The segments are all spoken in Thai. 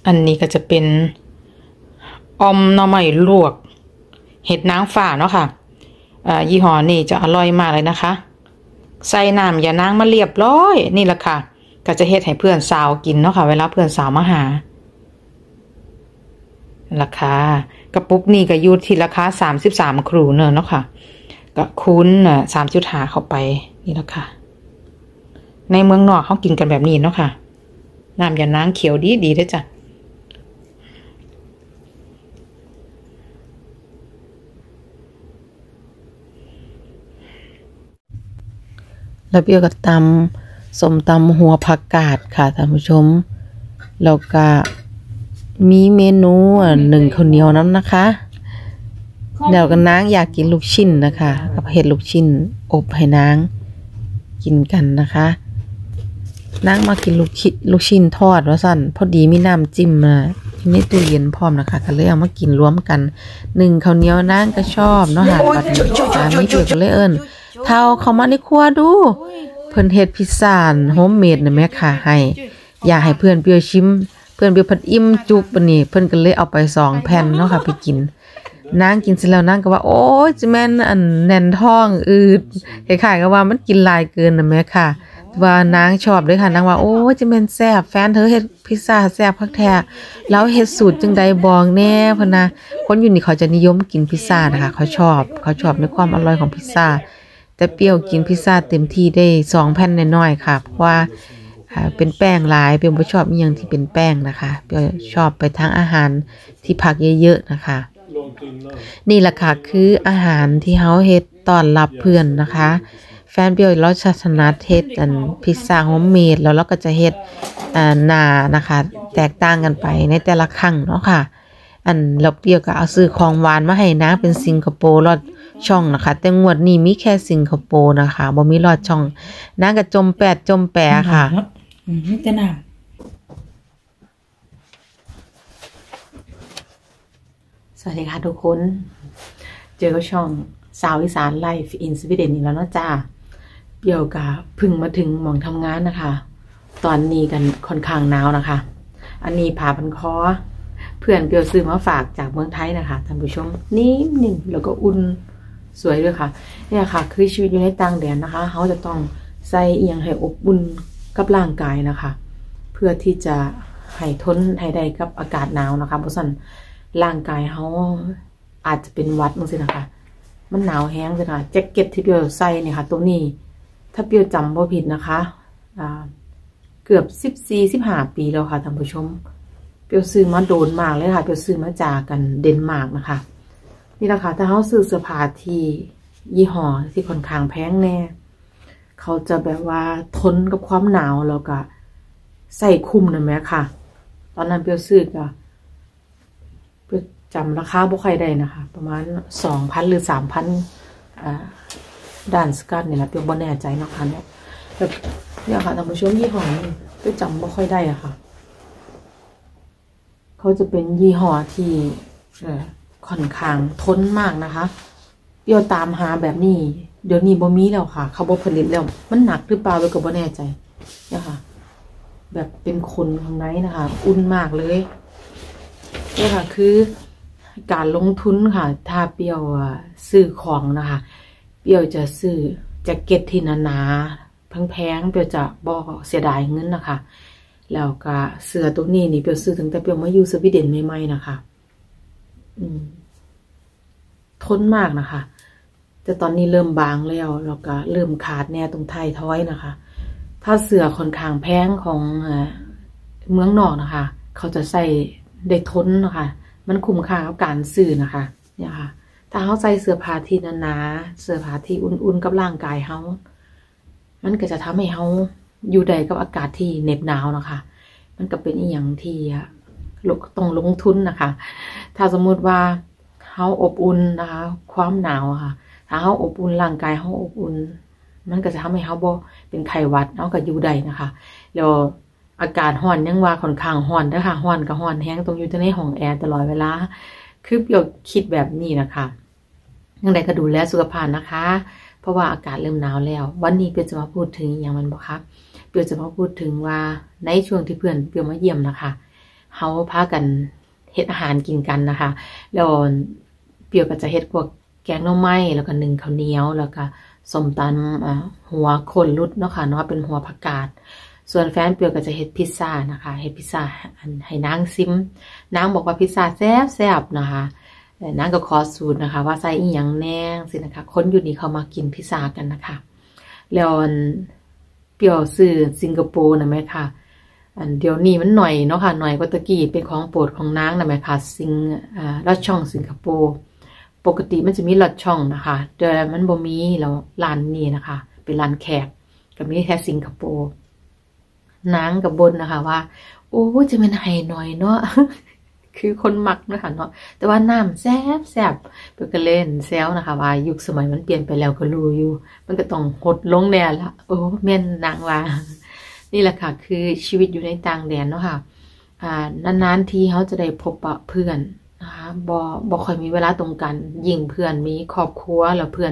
อันนี้ก็จะเป็นออมหน่อไม้ลวกเห็ดนางฟ้าเนาะค่ะยี่ห้อนี่จะอร่อยมากเลยนะคะใส่น้ำยานางมาเรียบร้อยนี่แหละค่ะก็จะเฮ็ดให้เพื่อนสาวกินเนาะค่ะเวลาเพื่อนสาวมาหาราคากระปุกนี่ก็อยู่ที่ราคา33 ครูเนาะค่ะก็คูณ3.5เข้าไปนี่แหละค่ะในเมืองนอกเขากินกันแบบนี้เนาะค่ะน้ำยานางเขียวดีเด้อจ้ะแล้วเปรี้ยวก็ตำส้มตำหัวผักกาดค่ะท่านผู้ชมแล้วก็มีเมนูหนึ่งข้าวเหนียวน้ำนะคะเดี๋ยวกันนางอยากกินลูกชิ้นนะคะกับเห็ดลูกชิ้นอบให้นางกินกันนะคะนางมากินลูกชิ้นทอดว่าสั่นพอดีมีน้ำจิ้มในตู้เย็นพร้อมนะคะก็เลยเอามากินรวมกันหนึ่งข้าวเหนียวนางก็ชอบเนาะค่ะบัดนี้ไม่เกี่ยวกันเลยเท่าเขามาในครัวดูเพิ่นเฮ็ดพิซซ่าโฮมเมดนะแม่ค่ะให้อยากให้เพื่อนเปียวชิมเพื่อนเปียวพัดอิ่มจุกปานนี้เพิ่นก็เลยเอาไป2 แผ่นเนาะค่ะไปกินนางกินเสร็จแล้วนางก็ว่าโอ๊ยจะแม่นอันแน่นท้องอืดคล้ายๆกับว่ามันกินหลายเกินนะแม่ค่ะว่านางชอบเลยค่ะนางว่าโอ้ยจะแม่นแซ่บแฟนเธอเฮ็ดพิซซ่าแซ่บคักแท้แล้วเฮ็ดสูตรจังใดบอกแน่เพิ่นนะคนอยู่นี่เขาจะนิยมกินพิซซ่านะคะเขาชอบในความอร่อยของพิซซ่าแต่เปรี้ยวกินพิซซ่าเต็มที่ได้2 แผ่นน้อยๆค่ะเพราะว่าเป็นแป้งหลายเปรี้ยวบ่ชอบอีหยังที่เป็นแป้งนะคะเปรี้ยวชอบไปทางอาหารที่ผักเยอะๆนะคะนี่แหละค่ะคืออาหารที่เฮาเฮ็ดต้อนรับเพื่อนนะคะแฟนเปรี้ยวเราจะถนัดเฮ็ดพิซซ่าโฮมเมดแล้วเราก็จะเฮ็ดหน้านะคะแตกต่างกันไปในแต่ละครั้งเนาะค่ะเราเปรี้ยวก็เอาซื้อของหวานมาให้นะเป็นสิงคโปร์ลอดช่องนะคะแต่งวดนี้มีแค่สิงคโปร์นะคะบ่มีลอดช่องนางก็จมแปะค่ะมีแต่น้สวัสดีค่ะทุกคนเจอกับช่องสาวอีสานไลฟ์อินสวีเดนอีกแล้วเนาะจ้าเปรี้ยวก็เพิ่งมาถึงหม่องทำงานนะคะตอนนี้กันค่อนข้างหนาวนะคะอันนี้ผ้าพันคอเพื่อนเปรี้ยวซื้อมาฝากจากเมืองไทยนะคะท่านผู้ชมนิ่มแล้วก็อุ่นสวยด้วยค่ะเนี่ยค่ะคือชีวิตอยู่ในต่างแดนนะคะเขาจะต้องใส่เอียงให้อบอุ่นกับร่างกายนะคะเพื่อที่จะให้ทนให้ได้กับอากาศหนาวนะคะเพราะฉะนั้นร่างกายเขาอาจจะเป็นหวัดมั้งสินะคะมันหนาวแห้งเลยค่ะแจ็คเก็ตที่เปียวใส่เนี่ยค่ะตัวนี้ถ้าเปียวจำบ่ผิดนะคะเกือบ14-15 ปีแล้วค่ะท่านผู้ชมเปียวซื้อมาโดนมากเลยค่ะเปียวซื้อมาจากกันเดนมาร์กนะคะนี่แหละค่ะถ้าเขาซื้อเสื้อผ้าที่ยี่ห้อที่ค่อนข้างแพงแน่เขาจะแบบว่าทนกับความหนาวแล้วก็ใส่คุ้มนะแม่ค่ะตอนนั้นเปียวซื้อก็เปียวจำราคาบ่ค่อยได้นะคะประมาณ 2,000 หรือ 3,000ด้านสกัดนี่แหละเปียวบ่แน่ใจนะคะเนี่ยแบบเนี่ยค่ะท่านผู้ชมยี่ห้อนี้เปียวจำบ่ค่อยได้อะค่ะเขาจะเป็นยี่ห้อที่ค่อนข้างทนมากนะคะเปรี้ยวตามหาแบบนี้เดี๋ยวนี้บ่มีแล้วค่ะเขาบ่ผลิตแล้วมันหนักหรือเปล่าเราก็บ่แน่ใจเนี่ยค่ะแบบเป็นคนข้างในนะคะอุ่นมากเลยเนี่ยค่ะคือการลงทุนค่ะถ้าเปรี้ยวซื้อของนะคะเปรี้ยวจะซื้อแจ็คเก็ตที่หนาๆแพงๆเปรี้ยวจะบ่เสียดายเงินนะคะแล้วก็เสื้อตัวนี้นี่เปรี้ยวซื้อตั้งแต่เปรี้ยวมาอยู่สวีเดนใหม่ๆนะคะทนมากนะคะแต่ตอนนี้เริ่มบางแล้วก็เริ่มขาดแน่ตรงไทยทอยนะคะถ้าเสื้อค่อนข้างแพงของเมืองนอกนะคะเขาจะใส่ได้ทนนะคะมันคุ้มค่ากับการซื้อนะคะเนี่ยค่ะถ้าเขาใส่เสื้อผ้าที่หนาๆเสื้อผ้าที่อุ่นๆกับร่างกายเขามันก็จะทำให้เขาอยู่ได้กับอากาศที่เหน็บหนาวนะคะมันก็เป็นอีกอย่างที่ต้องลงทุนนะคะถ้าสมมุติว่าเขาอบอุ่นนะคะความหนาวค่ะถ้าเขาอบอุ่นร่างกายเขาอบอุ่นมันก็จะทำให้เขาบ่เป็นไข้หวัดเขาก็อยู่ได้นะคะแล้วอากาศร้อนยังว่าค่อนข้างร้อนเด้อค่ะร้อนก็ร้อนแห้งต้องอยู่ในห้องแอร์ตลอดเวลาคือเปรี้ยวคิดแบบนี้นะคะยังไงก็ดูแลสุขภาพนะคะเพราะว่าอากาศเริ่มหนาวแล้ววันนี้เปรี้ยวจะมาพูดถึงอย่างมันบ่คะเปรี้ยวจะมาพูดถึงว่าในช่วงที่เพื่อนเปรี้ยวมาเยี่ยมนะคะเฮาพากันเฮ็ดอาหารกินกันนะคะแล้วเปรียวก็จะเฮ็ดพวกแกงหน่อไม้แล้วก็นึ่งข้าวเหนียวแล้วก็ส้มตำหัวโคนรุดเนาะค่ะเนาะเป็นหัวผักกาดส่วนแฟนเปรียวก็จะเฮ็ดพิซซ่านะคะเฮ็ดพิซซ่าให้นางซิมนางบอกว่าพิซซ่าแซ่บๆนะคะนางก็ขอสูตรนะคะว่าใส่อีหยังแน่สินะคะคนอยู่นี่เขามากินพิซซ่ากันนะคะแล้วเปรียวซื้อสิงคโปร์นะแม่ค่ะเดี๋ยวนี้มันหน่อยเนาะค่ะหน่อยกว่าตะกี้เป็นของโปรดของนางนะแม่ค่ะลอดช่องสิงคโปร์ปกติมันจะมีลอดช่องนะคะแต่มันบ่มีแล้วร้านนี้นะคะเป็นร้านแขกก็มีแค่สิงคโปร์นางกับบนนะคะว่าโอ้จะเป็นไห้หน่อยเนาะ คือคนมักนะคะเนาะแต่ว่าน้ำแซ่บเปิ่นก็เล่นแซวนะคะว่ายุคสมัยมันเปลี่ยนไปแล้วก็รู้อยู่มันก็ต้องหดลงแน่ละโอ้แม่นนางว่านี่แหละค่ะคือชีวิตอยู่ในต่างแดนเนาะค่ะนานๆทีเขาจะได้พบปะเพื่อนนะคะบ่ค่อยมีเวลาตรงกันยิ่งเพื่อนมีครอบครัวแล้วเพื่อน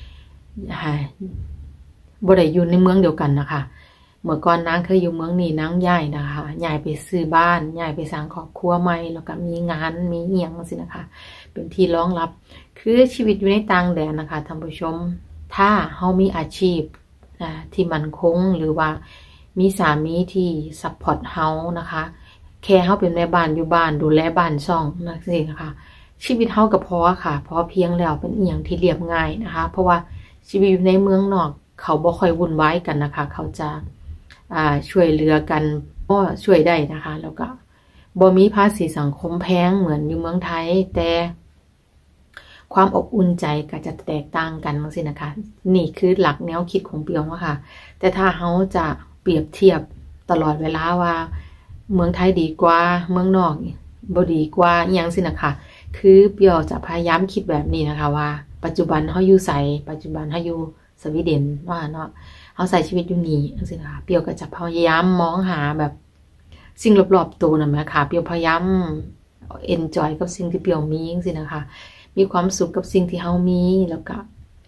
บ่ได้อยู่ในเมืองเดียวกันนะคะเมื่อก่อนนางเคยอยู่เมืองนี้นางย้ายนะคะย้ายไปซื้อบ้านย้ายไปสร้างครอบครัวใหม่แล้วก็มีงานมีเอียงสินะคะเป็นที่รองรับคือชีวิตอยู่ในต่างแดนนะคะท่านผู้ชมถ้าเฮามีอาชีพที่มั่นคงหรือว่ามีสามีที่ซัพพอร์ตเฮานะคะแค่เฮาเป็นแม่บ้านอยู่บ้านดูแลบ้านช่องนั่นสินะคะชีวิตเฮาก็พอค่ะพอเพียงแล้วเป็นอีหยังที่เรียบง่ายนะคะเพราะว่าชีวิตอยู่ในเมืองนอกเขาบ่ค่อยวุ่นวายกันนะคะเขาจะช่วยเหลือกันก็ช่วยได้นะคะแล้วก็บ่มีภาษีสังคมแพงเหมือนอยู่เมืองไทยแต่ความอบอุ่นใจก็จะแตกต่างกันจังซี่นะคะนี่คือหลักแนวคิดของเปียวเนาะค่ะแต่ถ้าเฮาจะเปรียบเทียบตลอดเวลาว่าเมืองไทยดีกว่าเมืองนอกบ่ดีกว่าอีหยังสินะคะคือเปียวจะพยายามคิดแบบนี้นะคะว่าปัจจุบันเฮาอยู่ไสปัจจุบันเฮาอยู่สวีเดนว่าเนาะเฮาใส่ชีวิตอยู่นี่จังซี่นะคะเปียวก็จะพยายามมองหาแบบสิ่งรอบๆตัวนั่นแหละค่ะเปียวพยายามเอนจอยกับสิ่งที่เปียวมีจังซี่นะคะมีความสุขกับสิ่งที่เฮามีแล้วก็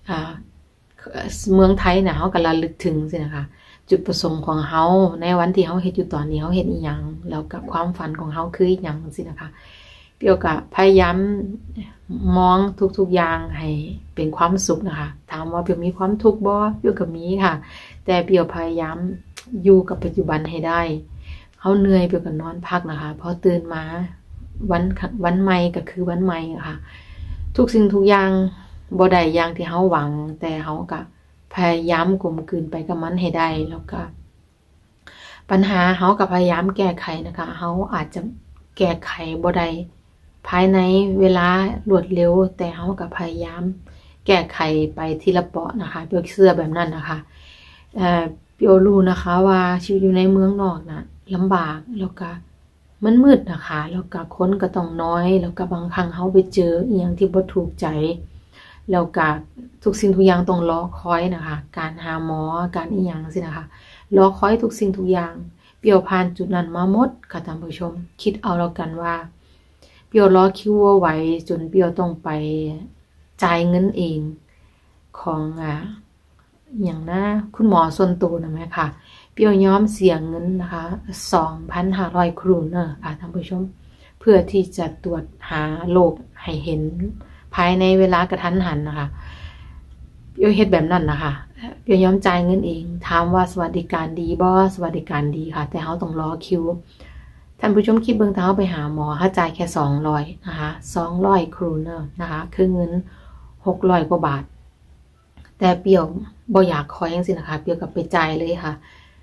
เมืองไทยน่ะเฮาก็ระลึกถึงสินะคะจุดประสงค์ของเฮาในวันที่เฮาเฮ็ดอยู่ตอนนี้เฮาเฮ็ดอีหยังแล้วกับความฝันของเฮาคืออีหยังจังซี่นะคะเปียวก็พยายามมองทุกๆอย่างให้เป็นความสุขนะคะถามว่าเปียวมีความทุกข์บ่เปียวก็มีค่ะแต่เปียวพยายามอยู่กับปัจจุบันให้ได้เฮาเหนื่อยเปียวก็นอนพักนะคะพอตื่นมาวันใหม่ก็คือวันใหม่ค่ะทุกสิ่งทุกอย่างบ่ได้อย่างที่เฮาหวังแต่เฮาก็พยายามกลมกลืนไปกับมันให้ได้แล้วก็ปัญหาเฮาก็พยายามแก้ไขนะคะเฮาอาจจะแก้ไขบ่ได้ภายในเวลารวดเร็วแต่เฮาก็พยายามแก้ไขไปทีละเปาะนะคะเปียวเชื่อแบบนั้นนะคะเปียวรู้นะคะว่าชีวิตอยู่ในเมืองนอกน่ะลำบากแล้วก็มันมืดนะคะแล้วก็คนก็ต้องน้อยแล้วก็บางครั้งเฮาไปเจออีหยังที่บ่ถูกใจแล้วก็ทุกสิ่งทุกอย่างต้องรอคอยนะคะการหาหมอการอีหยังสินะคะรอคอยทุกสิ่งทุกอย่างเปียวผ่านจุดนั้นมาหมดค่ะท่านผู้ชมคิดเอาแล้วกันว่าเปียวรอคิวไว้จนเปียวต้องไปจ่ายเงินเองของอย่างนะคุณหมอส่วนตัวนะแม่ค่ะเปียวยอมเสียเงินนะคะ 2,500 ครูเนอะค่ะท่านผู้ชมเพื่อที่จะตรวจหาโรคให้เห็นภายในเวลากระทันหันนะคะเปียวเฮ็ดแบบนั้นนะคะเปียวยอมจ่ายเงินเองถามว่าสวัสดิการดีบ่สวัสดิการดีค่ะแต่เฮาต้องรอคิวท่านผู้ชมคิดเบิ่งถ้าเฮาไปหาหมอเฮาจ่ายแค่200นะคะ200 ครูเนอะนะคะคือเงิน600 กว่าบาทแต่เปียวบ่อยากคอยจังซี่นะคะเปียวก็ไปจ่ายเลยค่ะ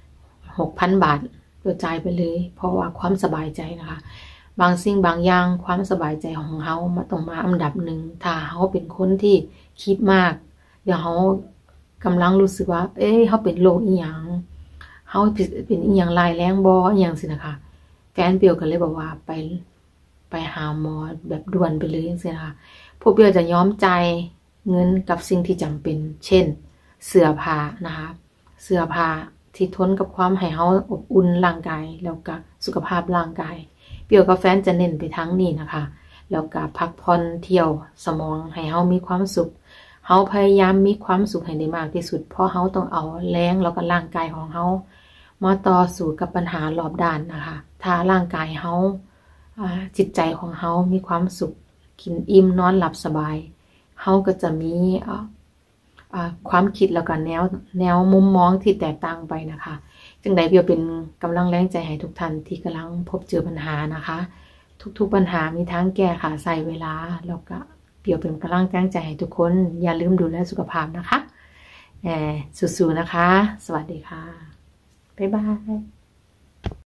6,000 บาทเปียวจ่ายไปเลยเพราะว่าความสบายใจนะคะบางสิ่งบางอย่างความสบายใจของเฮามาต้องมาอันดับหนึ่งถ้าเฮาเป็นคนที่คิดมากเดี๋ยวเฮากำลังรู้สึกว่าเฮาเป็นโรคอีหยังเฮาเป็นอีหยังร้ายแรงบ่อีหยังสินะคะแฟนเปียวก็เลยบอกว่าไปหาหมอแบบด่วนไปเลยจังซี่นะคะพวกเปียวจะยอมจ่ายเงินกับสิ่งที่จำเป็นเช่นเสื้อผ้านะคะเสื้อผ้าที่ทนกับความให้เฮาอบอุ่นร่างกายแล้วก็สุขภาพร่างกายเปียวกับแฟนจะเน้นไปทั้งนี้นะคะแล้วก็พักผ่อนเที่ยวสมองให้เฮามีความสุขเฮาพยายามมีความสุขให้ได้มากที่สุดเพราะเฮาต้องเอาแรงแล้วก็ร่างกายของเฮามาต่อสู้กับปัญหารอบด้านนะคะถ้าร่างกายเฮาจิตใจของเฮามีความสุขกินอิ่มนอนหลับสบายเฮาก็จะมีความคิดแล้วก็แนวมุมมองที่แตกต่างไปนะคะจึงใดเปียวเป็นกำลังแรงใจให้ทุกท่านที่กำลังพบเจอปัญหานะคะทุกๆปัญหามีทางแก้ค่ะใส่เวลาแล้วก็เปียวเป็นกำลังใจให้ทุกคนอย่าลืมดูแลสุขภาพนะคะสู้ๆนะคะสวัสดีค่ะบ๊ายบาย